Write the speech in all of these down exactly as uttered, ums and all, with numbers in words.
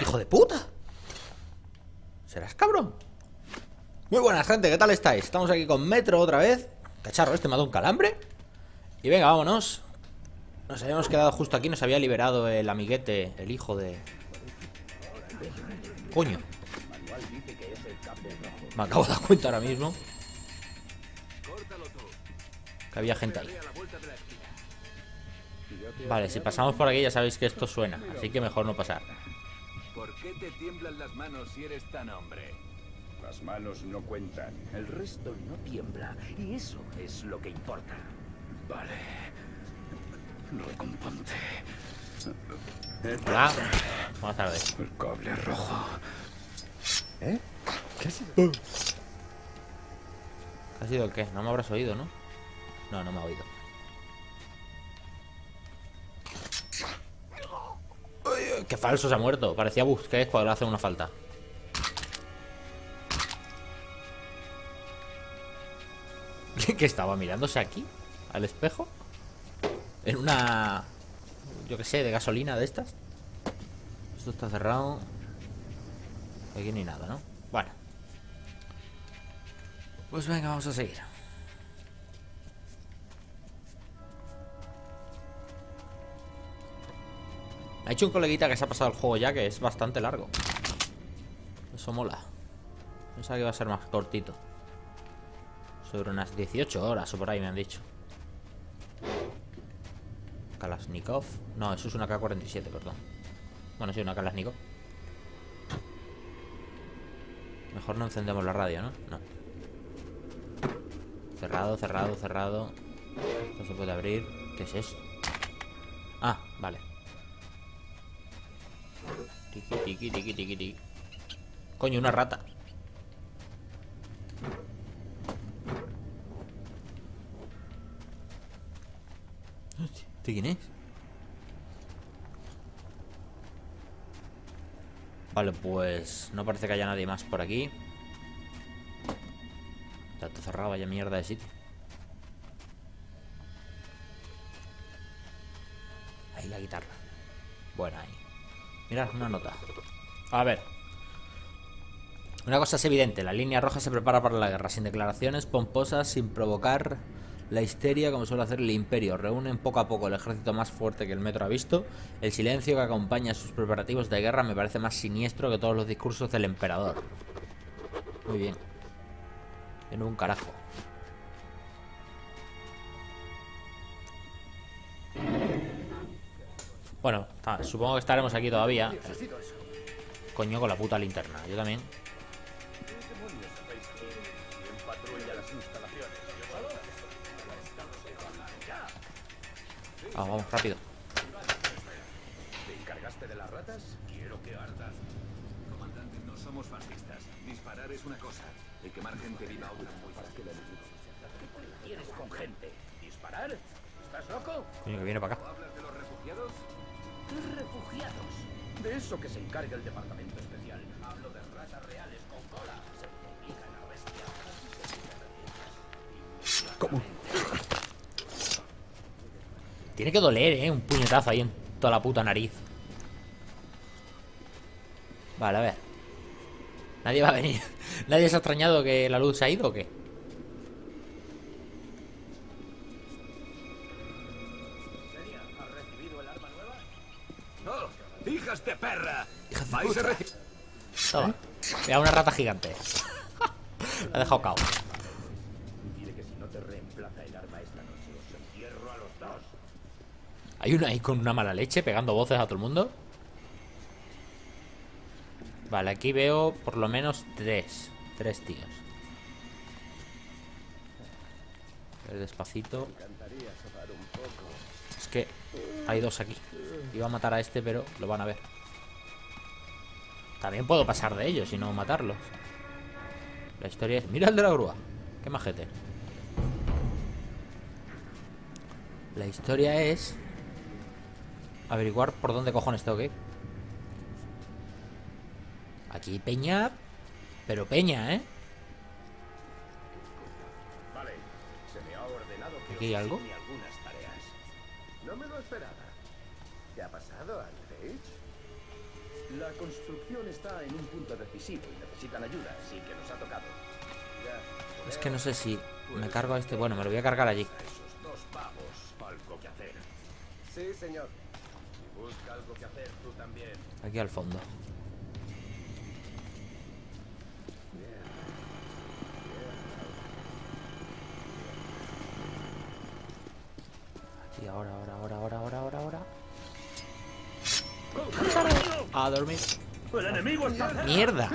¡Hijo de puta! ¿Serás cabrón? Muy buenas, gente, ¿qué tal estáis? Estamos aquí con Metro otra vez. Cacharro, este me ha dado un calambre. Y venga, vámonos. Nos habíamos quedado justo aquí. Nos había liberado el amiguete, el hijo de... Coño. Me acabo de dar cuenta ahora mismo que había gente ahí. Vale, si pasamos por aquí ya sabéis que esto suena, así que mejor no pasar. ¿Por qué te tiemblan las manos si eres tan hombre? Las manos no cuentan. El resto no tiembla, y eso es lo que importa. Vale. Recomponte. Hola. Buenas tardes. El cable rojo. ¿Eh? ¿Qué ha sido? ¿Ha sido el qué? No me habrás oído, ¿no? No, no me ha oído. Uy, qué falso se ha muerto. Parecía Busquets cuando le hace una falta. ¿Qué estaba mirándose aquí? ¿Al espejo? En una... yo qué sé, de gasolina de estas. Esto está cerrado. Aquí ni nada, ¿no? Bueno. Pues venga, vamos a seguir. Me ha hecho un coleguita que se ha pasado el juego ya, que es bastante largo. Eso mola. Pensaba que iba a ser más cortito. Sobre unas dieciocho horas o por ahí me han dicho. Kalashnikov. No, eso es una K cuarenta y siete, perdón. Bueno, sí, una Kalashnikov. Mejor no encendemos la radio, ¿no? No. Cerrado, cerrado, cerrado. Esto se puede abrir. ¿Qué es esto? Ah, vale. Tiki, tiki, tiki, tiki, tiki. Coño, una rata. ¿Este quién es? Vale, pues no parece que haya nadie más por aquí. Está todo cerrado, vaya mierda de sitio. Ahí la guitarra. Buena ahí. Mirad, una nota. A ver. Una cosa es evidente, la línea roja se prepara para la guerra, sin declaraciones pomposas, sin provocar la histeria como suele hacer el Imperio. Reúnen poco a poco el ejército más fuerte que el Metro ha visto. El silencio que acompaña sus preparativos de guerra me parece más siniestro que todos los discursos del emperador. Muy bien. En un carajo. Bueno, supongo que estaremos aquí todavía. Coño, con la puta linterna. Yo también. Vamos, vamos, rápido. ¿Te encargaste de las ratas? Quiero que ardas. Comandante, no somos fascistas. Disparar es una cosa. Y quemar gente viva otra muy fácil. ¿Qué tienes con gente? ¿Disparar? ¿Estás loco? Coño, que viene para acá. ¿Hablas de los refugiados? ¿Qué refugiados? De eso que se encarga el departamento especial. Hablo de ratas reales con cola. Se multiplican a bestia. ¿Cómo? Tiene que doler, eh, un puñetazo ahí en toda la puta nariz. Vale, a ver. Nadie va a venir. ¿Nadie se ha extrañado que la luz se ha ido o qué? ¿Has recibido el arma nueva? ¡No! ¡Hijas de perra! Hija de ¡Vais a puta. recibir! Toma. Mira, una rata gigante. La ha dejado cao. Dile que si no te reemplaza el arma esta noche, os entierro a los dos. Hay uno ahí con una mala leche pegando voces a todo el mundo. Vale, aquí veo por lo menos tres. Tres tíos. A ver, despacito. Es que hay dos aquí. Iba a matar a este, pero lo van a ver. También puedo pasar de ellos y no matarlos. La historia es... Mira el de la grúa. Qué majete. La historia es... averiguar por dónde cojones tengo que ir. Aquí peña. Pero peña, ¿eh? Vale, se me ha ordenado que ¿Aquí os hay algo? asigne algunas tareas. No me lo esperaba. ¿Qué ha pasado, Aldrich? La La construcción está en un punto decisivo y necesitan ayuda, así que nos ha tocado. Ya, Es que no sé si me cargo a este. Bueno, me lo voy a cargar allí. esos dos pavos, algo que hacer. Sí, señor. Si busca algo que hacer, tú también. Aquí al fondo. Aquí, ahora, ahora, ahora, ahora, ahora, ahora, ahora. A dormir. ¡El enemigo está! ¡Mierda!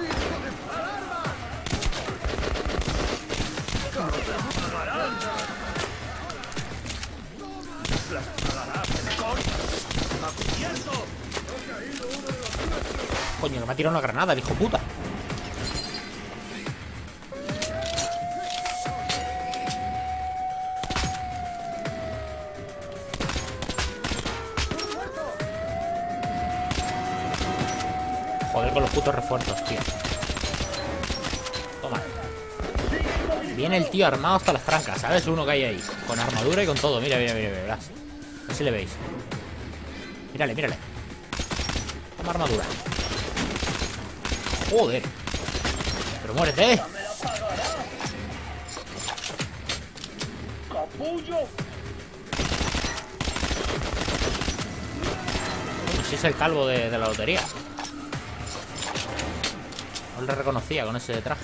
Coño, que me ha tirado una granada, el hijo puta. Joder con los putos refuerzos, tío. Toma. Viene el tío armado hasta las trancas, ¿sabes? Uno que hay ahí. Con armadura y con todo. Mira, mira, mira, mira. Verás. A ver si le veis. Mírale, mírale. Toma armadura. Joder. Pero muérete, ¿eh? ¡Capullo! Uy, si es el calvo de, de la lotería. No le reconocía con ese traje.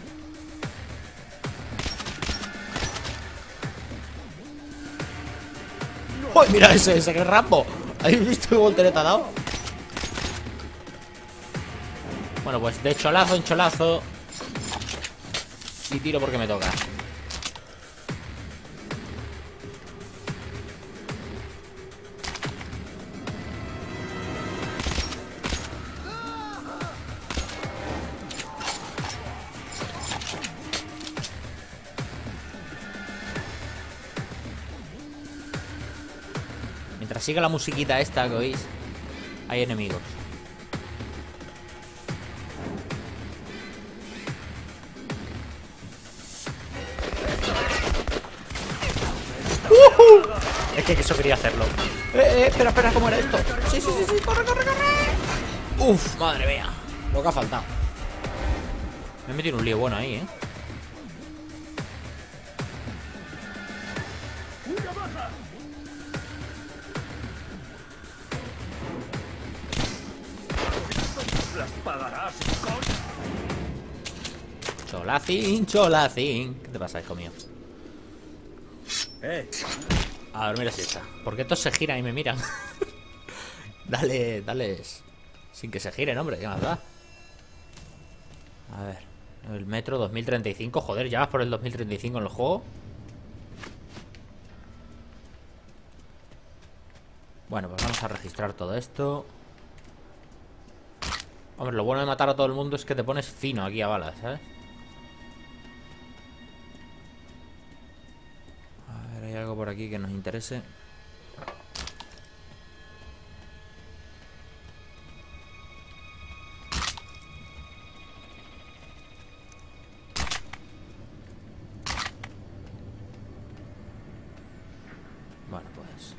¡Uy, mira ese, ese que es Rambo! ¿Habéis visto qué voltereta ha dado? Bueno, pues de cholazo en cholazo. Y tiro porque me toca. Mientras siga la musiquita esta que oís, hay enemigos. ¡Uh-huh! Es que eso quería hacerlo. Eh, eh, espera, espera, ¿cómo era esto? Sí, sí, sí, sí, corre, corre, corre. Uf, madre mía, lo que ha faltado. Me he metido en un lío bueno ahí, eh. ¡Las pagarás, con... Cholacín, cholacín. ¿Qué te pasa, hijo mío? Eh, A dormir la siesta. ¿Por qué estos se giran y me miran? Dale, dales. Sin que se giren, hombre, ¿qué más da? A ver. El metro dos mil treinta y cinco. Joder, ya vas por el dos mil treinta y cinco en el juego. Bueno, pues vamos a registrar todo esto. Hombre, lo bueno de matar a todo el mundo es que te pones fino aquí a balas, ¿sabes? A ver, hay algo por aquí que nos interese. Bueno, pues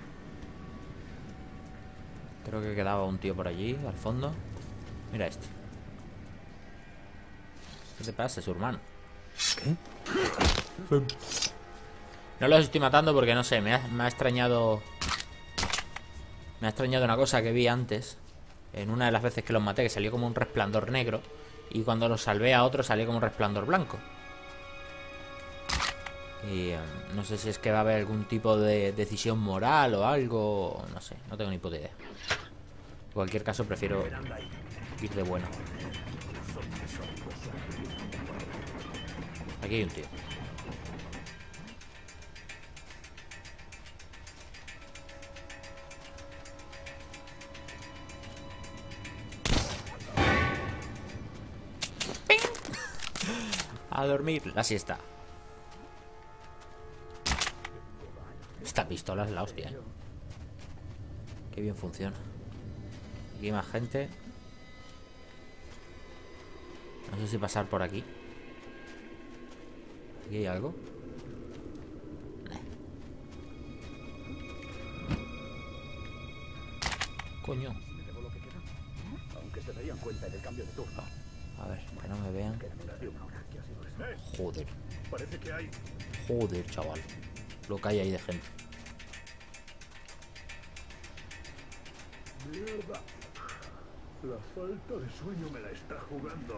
creo que quedaba un tío por allí, al fondo. Mira este. ¿Qué te pasa, su hermano? ¿Qué? No los estoy matando porque no sé, me ha, me ha extrañado. Me ha extrañado una cosa que vi antes. En una de las veces que los maté, que salió como un resplandor negro. Y cuando los salvé a otro salió como un resplandor blanco. Y eh, no sé si es que va a haber algún tipo de decisión moral o algo. No sé, no tengo ni puta idea. En cualquier caso prefiero ir de bueno. Aquí hay un tío. ¡Ping! A dormir la siesta. Esta pistola es la hostia, ¿eh? Qué bien funciona. Aquí hay más gente. No sé si pasar por aquí. ¿Aquí hay algo? Eh. Coño. aunque se veían cuenta en el cambio de turno. A ver, que no me vean. Queda menos de una hora. ¿Qué ha sido eso? Joder, Parece que hay... joder, chaval. Lo que hay ahí de gente. Mierda. La falta de sueño me la está jugando.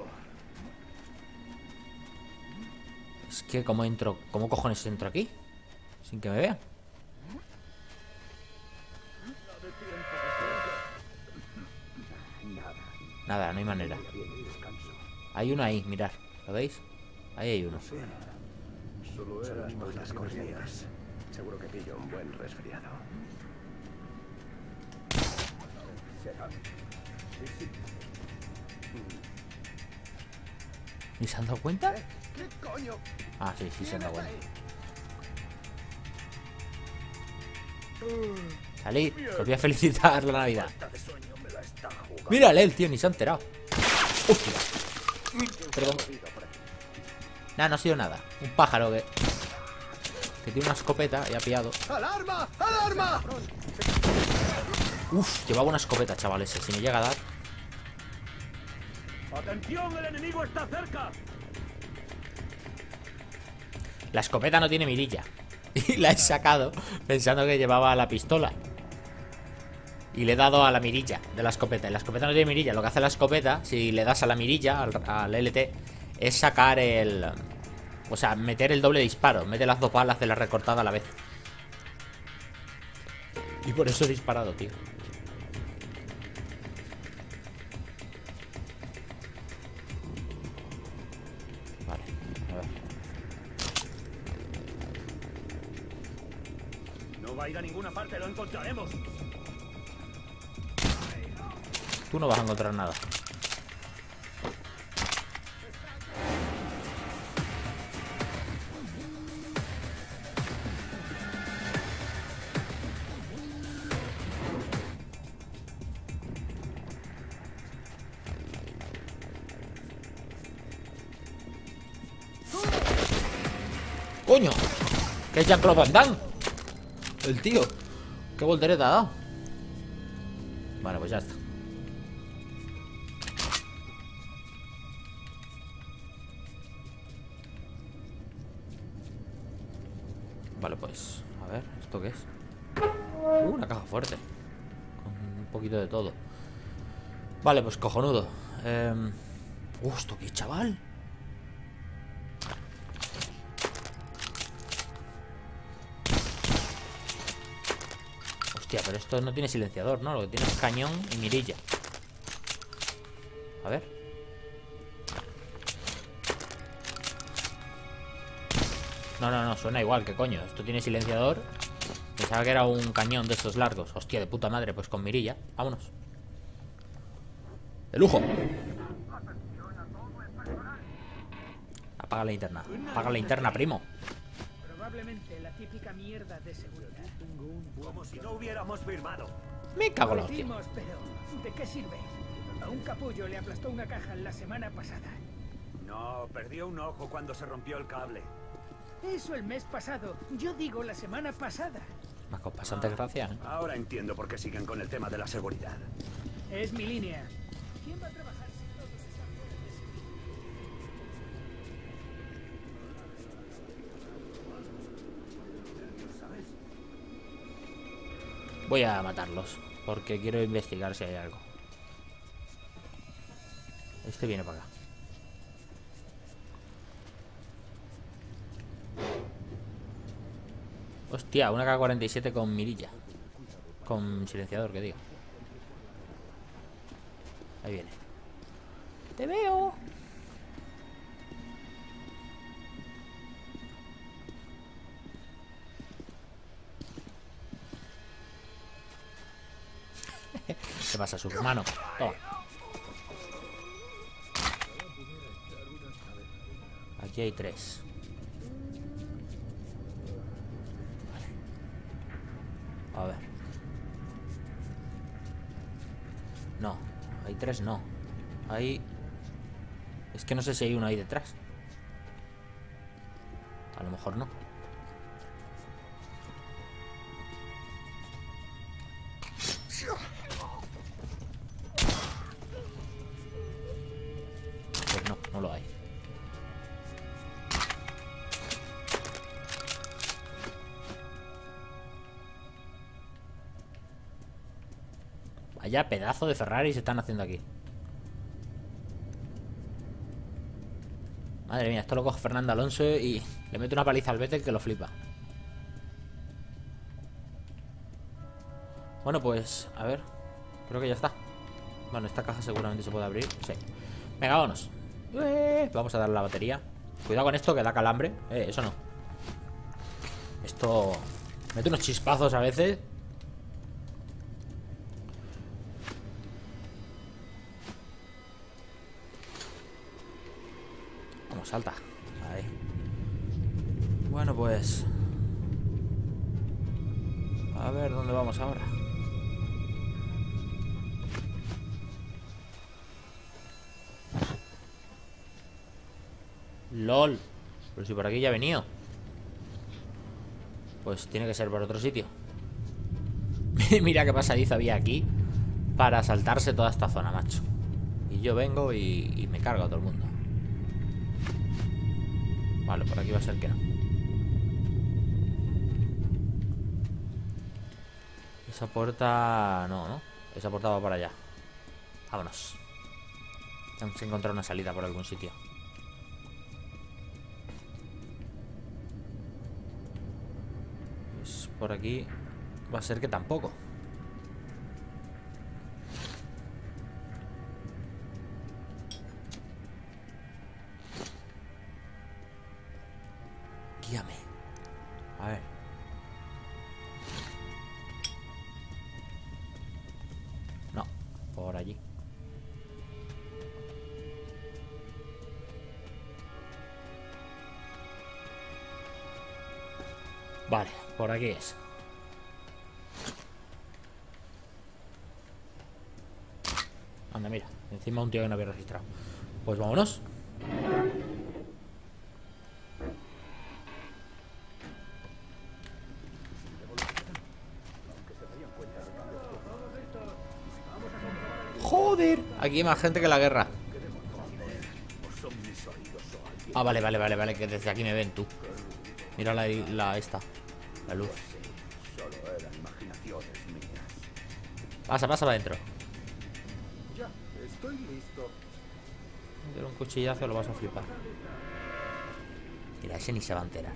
Es que cómo entro, ¿cómo cojones entro aquí? Sin que me vean. Nada. Nada, no hay manera. Vaya bien el descanso. Hay uno ahí, mirad, ¿lo veis? Ahí hay uno. Solo Son era las putas imaginación. corridas. Seguro que pillo un buen resfriado. Será. Sí, sí. ¿Ni se han dado cuenta? ¿Qué coño? Ah, sí, sí se han dado cuenta. Salid, os voy a felicitar la Navidad. Falta de sueño me la está jugando. Mírale, el tío, ni se ha enterado. Hostia. Perdón. Nada, no ha sido nada. Un pájaro que... que tiene una escopeta y ha pillado. ¡Alarma! ¡Alarma! Uf, llevaba una escopeta, chaval, ese. Si me llega a dar... ¡Atención! ¡El enemigo está cerca! La escopeta no tiene mirilla. Y la he sacado pensando que llevaba la pistola. Y le he dado a la mirilla de la escopeta. Y la escopeta no tiene mirilla. Lo que hace la escopeta, si le das a la mirilla, al, al L T, es sacar el... O sea, meter el doble disparo. Mete las dos balas de la recortada a la vez. Y por eso he disparado, tío. Vale, a ver. No va a ir a ninguna parte, lo encontraremos. Tú no vas a encontrar nada. ¡Coño! ¡Que es Jean-Claude Van Damme! El tío. ¿Qué voltereta ha dado? Vale, pues ya está. Vale, pues... A ver, ¿esto qué es? Uh, una caja fuerte. Con un poquito de todo. Vale, pues cojonudo. Eh... Uh, ¿esto qué, chaval? Hostia, pero esto no tiene silenciador, ¿no? Lo que tiene es cañón y mirilla. A ver. No, no, no, suena igual, ¿qué coño? Esto tiene silenciador. Pensaba que era un cañón de estos largos. Hostia, de puta madre, pues con mirilla. Vámonos. ¡De lujo! Apaga la linterna. Apaga la linterna, primo. Probablemente la típica mierda de seguridad. Como si no hubiéramos firmado. Me cago en Lo la hostia. hicimos, pero ¿de qué sirve? A un capullo le aplastó una caja la semana pasada. No, perdió un ojo cuando se rompió el cable. Eso el mes pasado. Yo digo la semana pasada. Me con bastante gracia, ¿eh? Ahora entiendo por qué siguen con el tema de la seguridad. Es mi línea. ¿Quién va a trabajar si todos están fuera de servicio? Voy a matarlos, porque quiero investigar si hay algo. Este viene para acá. Hostia, una K cuarenta y siete con mirilla. Con silenciador, que diga. Ahí viene. ¡Te veo! ¿Qué pasa, su hermano? Toma. Aquí hay tres. Vale. A ver. No, hay tres no. Hay... Es que no sé si hay uno ahí detrás. A lo mejor no. no lo hay. Vaya pedazo de Ferrari se están haciendo aquí. Madre mía, esto lo coge Fernando Alonso y le mete una paliza al Vettel que lo flipa. Bueno, pues, a ver. Creo que ya está. Bueno, esta caja seguramente se puede abrir. Sí. Venga, vámonos. Eh, vamos a darle la batería. Cuidado con esto que da calambre. Eh, eso no. Esto mete unos chispazos a veces. Vamos, salta. Ahí. Bueno, pues... a ver, ¿dónde vamos ahora? LOL. Pero si por aquí ya he venido. Pues tiene que ser por otro sitio. Mira qué pasadizo había aquí para saltarse toda esta zona, macho. Y yo vengo y, y me cargo a todo el mundo. Vale, por aquí va a ser que no. Esa puerta... no, ¿no? Esa puerta va para allá. Vámonos. Tenemos que encontrar una salida por algún sitio. Pues por aquí va a ser que tampoco. Guíame. A ver. No, por allí. Vale, por aquí es. Anda, mira. Encima un tío que no había registrado. Pues vámonos. Joder, aquí hay más gente que la guerra. Ah, vale, vale, vale, vale, que desde aquí me ven tú. Mira la, la esta, la luz. Pasa, pasa para adentro. Ya, estoy listo. Meter un cuchillazo lo vas a flipar. Mira, ese ni se va a enterar.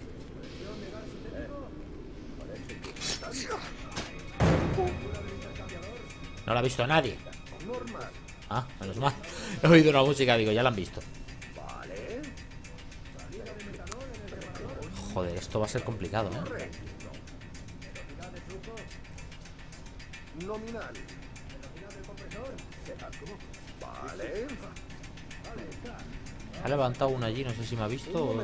No lo ha visto nadie. Ah, menos mal. He oído una música, digo, ya la han visto. Joder, esto va a ser complicado, ¿eh? Nominal. Vale. Ha levantado uno allí, no sé si me ha visto o... Pues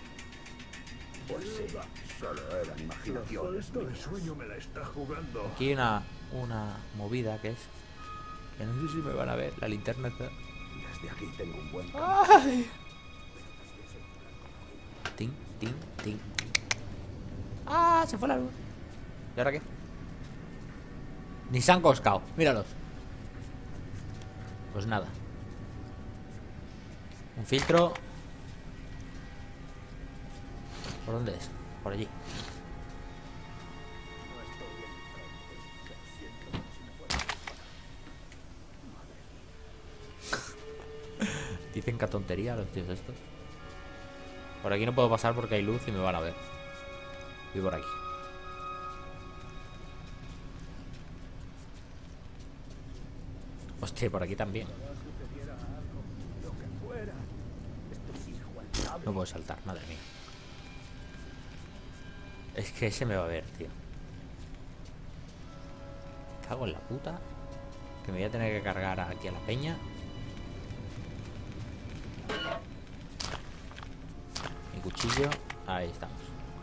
sí, solo era imaginación. La falta de sueño me la está jugando. Aquí hay una, una movida que es... que no sé si me van a ver, la linterna está... Desde aquí tengo un buen ¡ay! Ting, ting, ting. ¡Ah! Se fue la luz. ¿Y ahora qué? Ni se han coscado, míralos. Pues nada. Un filtro. ¿Por dónde es? Por allí. Dicen que tontería los tíos estos. Por aquí no puedo pasar porque hay luz y me van a ver. Y por aquí. Hostia, por aquí también. No puedo saltar, madre mía. Es que ese me va a ver, tío. Cago en la puta. Que me voy a tener que cargar aquí a la peña. Mi cuchillo. Ahí estamos.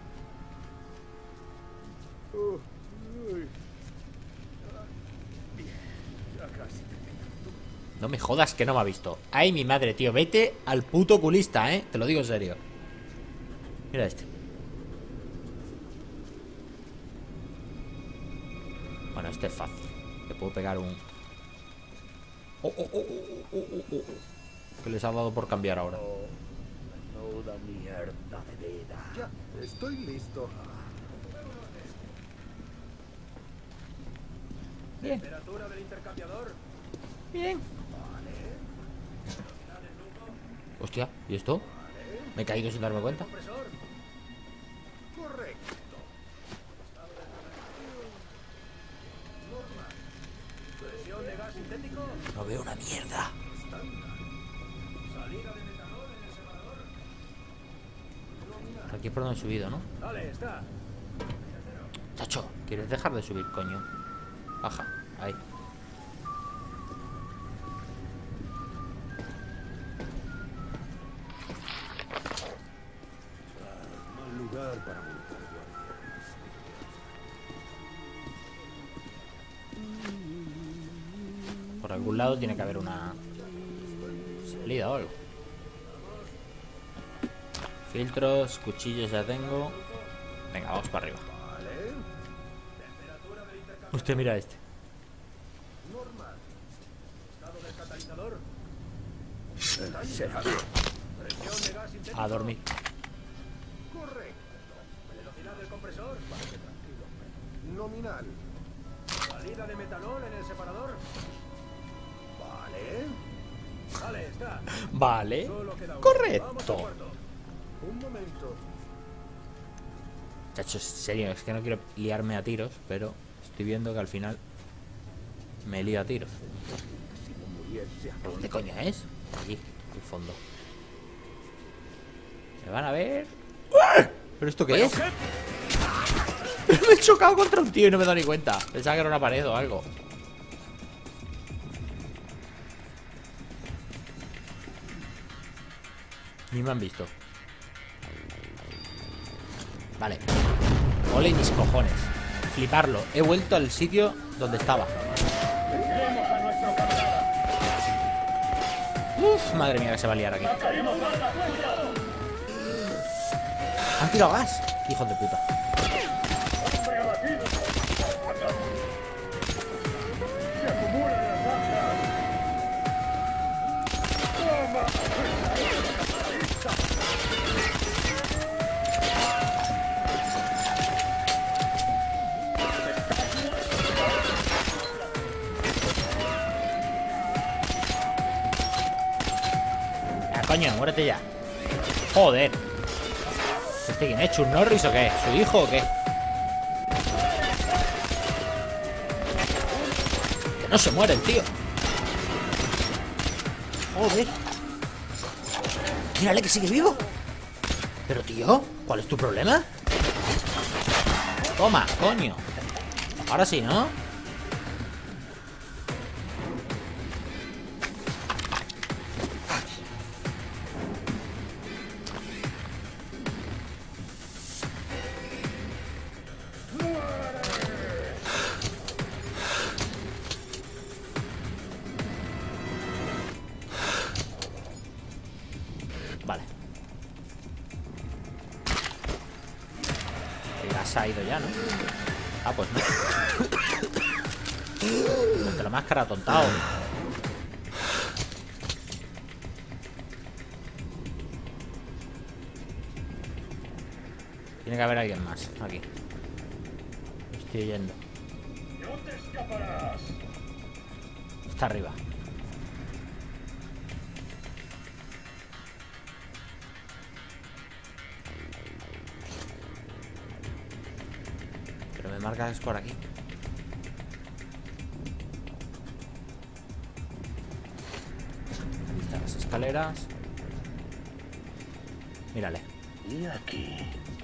No me jodas que no me ha visto. Ay, mi madre, tío. Vete al puto culista, eh. Te lo digo en serio. Mira este. Bueno, este es fácil. Le puedo pegar un... Oh, oh, oh, oh, oh, oh, oh. que les ha dado por cambiar ahora. Menuda mierda de vida. Ya, estoy listo. Bien, Temperatura del intercambiador. bien. Hostia, ¿y esto? Me he caído sin darme cuenta. Compresor. Correcto. Presión de gas sintético. No veo una mierda. Salida de metanol en el separador. Aquí es por donde he subido, ¿no? Vale, está. Chacho, ¿quieres dejar de subir, coño? Baja, ahí. Mal lugar para montar guardias. Por algún lado tiene que haber una salida o algo. Filtros, cuchillos ya tengo. Venga, vamos para arriba. Usted mira este. Normal. Estado del catalizador. Será Presión de gas sintético. A dormir. correcto. Velocidad del compresor. Nominal. Salida de metanol en el separador. Vale. Vale, está. Vale. Solo queda uno. Vamos al Correcto. cuarto. Un momento. Chacho, en serio, es que no quiero liarme a tiros, pero estoy viendo que al final me lío a tiros. Si no muriese a ¿Por dónde coño es? Aquí, al fondo. ¿Me van a ver? ¡Uah! ¿Pero esto qué es? Me he chocado contra un tío y no me he dado ni cuenta. Pensaba que era una pared o algo. Ni me han visto. Vale. Ole mis cojones. Fliparlo. He vuelto al sitio donde estaba. Uf, madre mía que se va a liar aquí. Han tirado gas. Hijos de puta. Ah, coño, muérete ya. Joder. ¿Este quién es? ¿Chuck Norris o qué? ¿Su hijo o qué? Que no se muere el tío. Joder. Mírale que sigue vivo. Pero tío, ¿cuál es tu problema? Toma, coño. Ahora sí, ¿no? Vale. El gas ha ido ya, ¿no? Ah, pues no. Ponte la máscara, tontao. Tiene que haber alguien más aquí. Estoy oyendo. Está arriba. Pero me marca que es por aquí. Aquí están las escaleras. Mírale. Y aquí.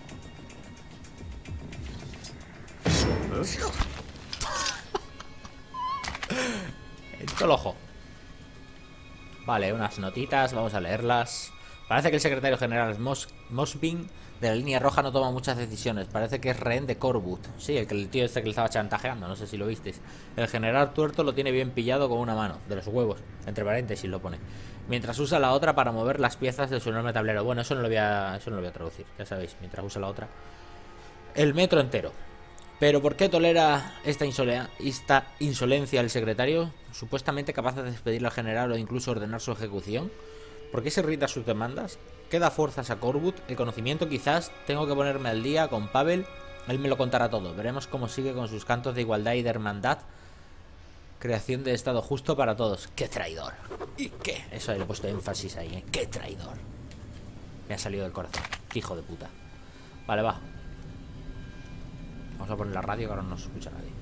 En todo el ojo. Vale, unas notitas, vamos a leerlas. Parece que el secretario general Mos Mosbin de la línea roja no toma muchas decisiones. Parece que es rehén de Corwood. Sí, el, que, el tío este que le estaba chantajeando, no sé si lo visteis. El general tuerto lo tiene bien pillado con una mano, de los huevos, entre paréntesis lo pone, mientras usa la otra para mover las piezas de su enorme tablero. Bueno, eso no lo voy a, eso no lo voy a traducir, ya sabéis, mientras usa la otra. El metro entero. Pero ¿por qué tolera esta, insole esta insolencia el secretario? Supuestamente capaz de despedirle al general o incluso ordenar su ejecución. ¿Por qué se irrita sus demandas? ¿Qué da fuerzas a Corwood? El conocimiento quizás. Tengo que ponerme al día con Pavel. Él me lo contará todo. Veremos cómo sigue con sus cantos de igualdad y de hermandad. Creación de estado justo para todos. ¡Qué traidor! ¿Y qué? Eso le he puesto énfasis ahí, ¿eh? ¡Qué traidor! Me ha salido del corazón. ¡Qué hijo de puta! Vale, va. Vamos a poner la radio que ahora no se escucha nadie.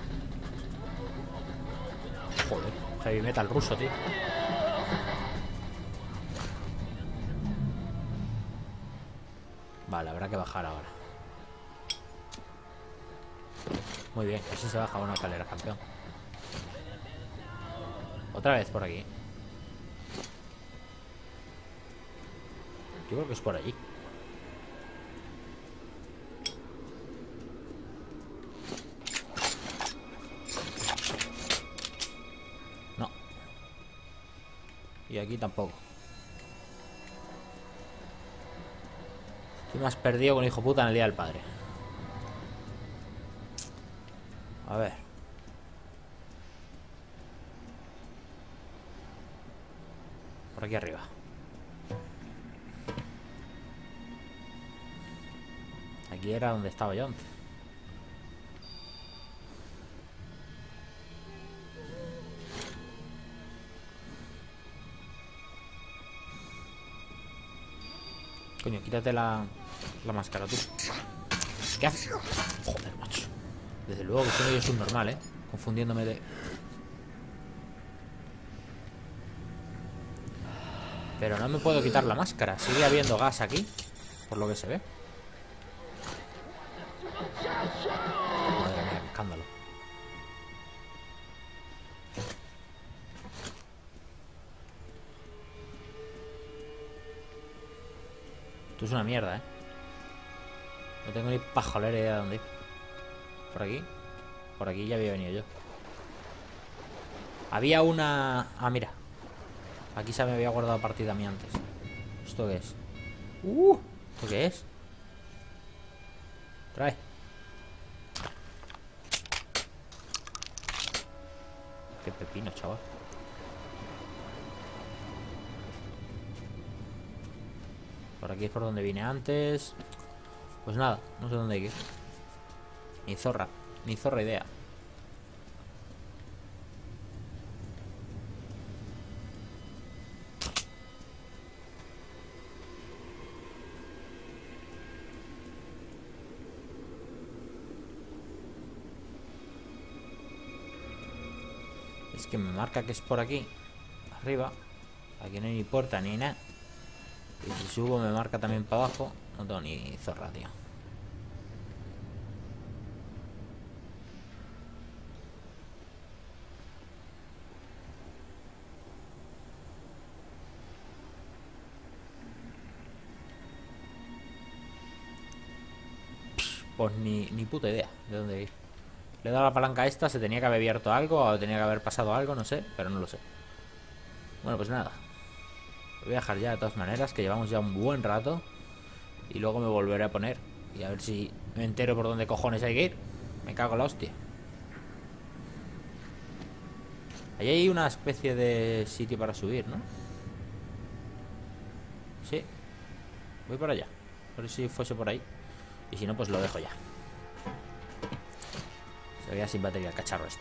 Joder, heavy metal ruso, tío. Vale, habrá que bajar ahora. Muy bien, así se baja una escalera, campeón. Otra vez por aquí. Yo creo que es por allí. No. Y aquí tampoco. Estoy más perdido con el hijo puta en el día del padre. A ver. Por aquí arriba. Aquí era donde estaba yo antes. Coño, quítate la, la máscara tú. ¿Qué haces? Joder, macho. Desde luego que soy yo subnormal, ¿eh? Confundiéndome de... Pero no me puedo quitar la máscara. Sigue habiendo gas aquí, por lo que se ve. Madre mía, qué escándalo. Esto es una mierda, ¿eh? No tengo ni pajolera idea de dónde ir. Por aquí. Por aquí ya había venido yo. Había una... Ah, mira. Aquí se me había guardado partida a mí antes. ¿Esto qué es? Uh, ¿esto qué es? Trae. Qué pepino, chaval. Por aquí es por donde vine antes. Pues nada, no sé dónde hay que ir. Ni zorra, ni zorra idea. Es que me marca que es por aquí arriba. Aquí no hay ni puerta ni nada. Y si subo me marca también para abajo. No tengo ni zorra, tío. Pues ni, ni puta idea de dónde ir. Le he dado la palanca a esta, se tenía que haber abierto algo o tenía que haber pasado algo, no sé, pero no lo sé. Bueno, pues nada. Lo voy a dejar ya de todas maneras, que llevamos ya un buen rato. Y luego me volveré a poner. Y a ver si me entero por dónde cojones hay que ir. Me cago en la hostia. Ahí hay una especie de sitio para subir, ¿no? Sí. Voy para allá. A ver si fuese por ahí. Y si no, pues lo dejo ya. Se veía sin batería el cacharro este.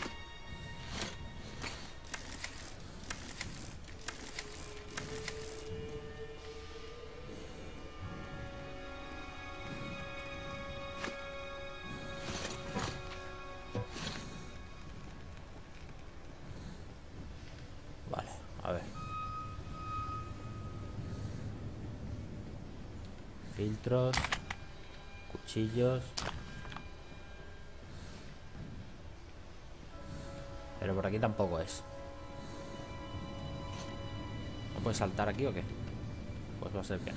Vale, a ver. Filtros. Cuchillos. Pero por aquí tampoco es. ¿No puedes saltar aquí o qué? Pues va a ser que no.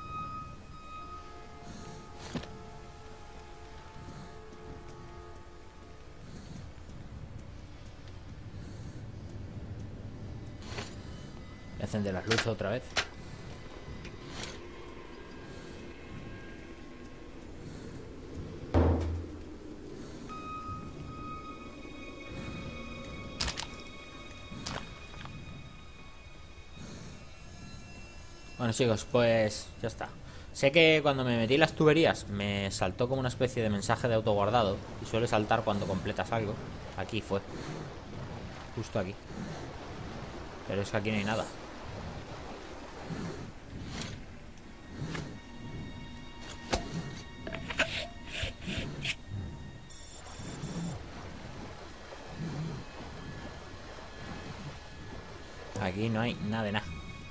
Voy a encender las luces otra vez. Bueno, chicos, pues ya está. Sé que cuando me metí en las tuberías me saltó como una especie de mensaje de autoguardado. Y suele saltar cuando completas algo. Aquí fue. Justo aquí. Pero es que aquí no hay nada. Aquí no hay nada de nada.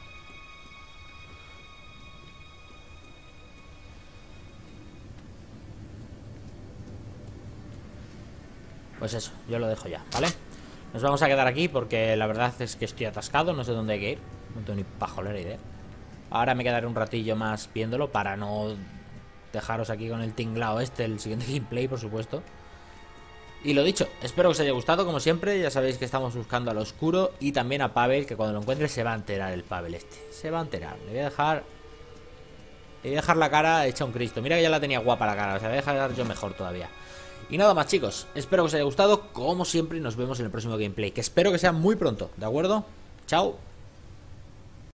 Pues eso, yo lo dejo ya, ¿vale? Nos vamos a quedar aquí porque la verdad es que estoy atascado. No sé dónde hay que ir. No tengo ni pajolera idea. Ahora me quedaré un ratillo más viéndolo para no dejaros aquí con el tinglao este, el siguiente gameplay, por supuesto. Y lo dicho, espero que os haya gustado, como siempre. Ya sabéis que estamos buscando al oscuro y también a Pavel, que cuando lo encuentre se va a enterar el Pavel este. Se va a enterar. Le voy a dejar... Le voy a dejar la cara hecha un Cristo. Mira que ya la tenía guapa la cara, o sea, voy a dejar yo mejor todavía. Y nada más, chicos, espero que os haya gustado. Como siempre, nos vemos en el próximo gameplay, que espero que sea muy pronto, ¿de acuerdo? Chao.